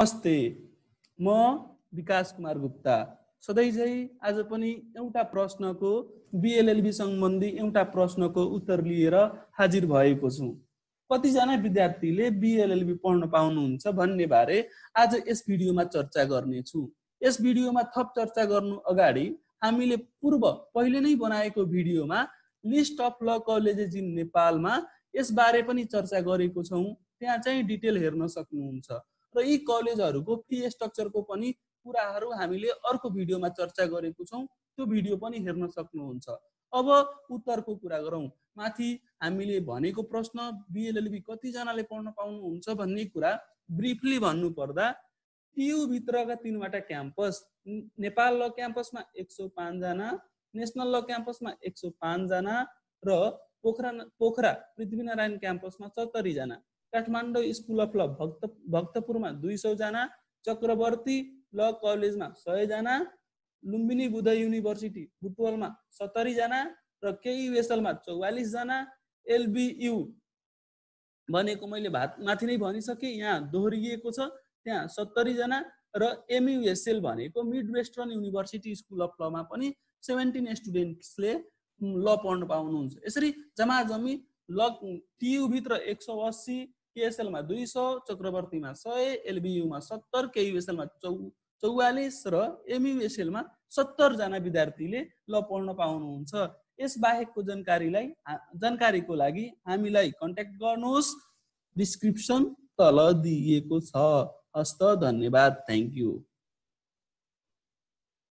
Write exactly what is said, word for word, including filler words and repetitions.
नमस्ते, म विकास कुमार गुप्ता सधैँ चाहिँ आज पनि एउटा प्रश्नको बीएलएलबी सम्बन्धी एउटा प्रश्नको उत्तर लिएर हाजिर भएको छु। कतिजना विद्यार्थीले बीएलएलबी पढ्न पाउनुहुन्छ भन्ने बारे आज यस भिडियोमा चर्चा गर्नेछु। यस भिडियोमा थप चर्चा गर्नु अगाडि हामीले पूर्व पहिले नै बनाएको भिडियोमा list of law colleges in नेपालमा यसबारे पनि चर्चा गरेको छौँ। त्यहाँ चाहिँ डिटेल हेर्न सक्नुहुन्छ र यी कलेजहरूको फी स्ट्रक्चरको पनि कुराहरू हामीले अर्को भिडियोमा चर्चा गरेको छौँ। त्यो भिडियो पनि हेर्न सक्नुहुन्छ। अब उत्तरको कुरा गरौँ। माथि हामीले भनेको प्रश्न बीएलएलबी कतिजनाले पढ्न पाउनुहुन्छ भन्ने कुरा ब्रिफली भन्नु पर्दा टियु भित्रका तीनवटा क्याम्पस, नेपाल ल क्याम्पसमा एक सौ पाँच जना, नेशनल ल क्याम्पसमा एक सौ पाँच जना र पोखरा पोखरा पृथ्वीनारायण क्याम्पसमा सत्तरी जना, काठमाडौँ स्कुल अफ ल भक्त भक्तपुरमा दुई सौ जना, चक्रवर्ती ल कलेजमा सय जना, लुम्बिनी बुद्ध युनिभर्सिटी बुटवलमा सत्तरी जना र केयुएसएलमा चौवालीस जना, एलबीयू भनेको मैले माथि नै भनिसके, यहाँ दोहोरिएको छ, त्यहाँ सत्तरी जना र एमयुएसएल भनेको mid western university school of लमा पनि सत्रह स्टुडेन्ट्सले ल पढ्न पाउनुहुन्छ। यसरी जमाजमी ल टियु भित्र एक सौ अस्सी, केएसएलमा दुई सौ, चक्रवर्तीमा सय, एलबीयूमा सत्तर, केयुएसएलमा चौ चौवालीस र एमयुएसएलमा सत्तर जना विद्यार्थीले ल पढ्न पाउनुहुन्छ। यस बाहेकको जानकारीलाई जानकारीको लागि हामीलाई कन्ट्याक्ट गर्नुहोस्, डिस्क्रिप्सन तल दिएको छ। हस्त, धन्यवाद, थ्याङ्क यू।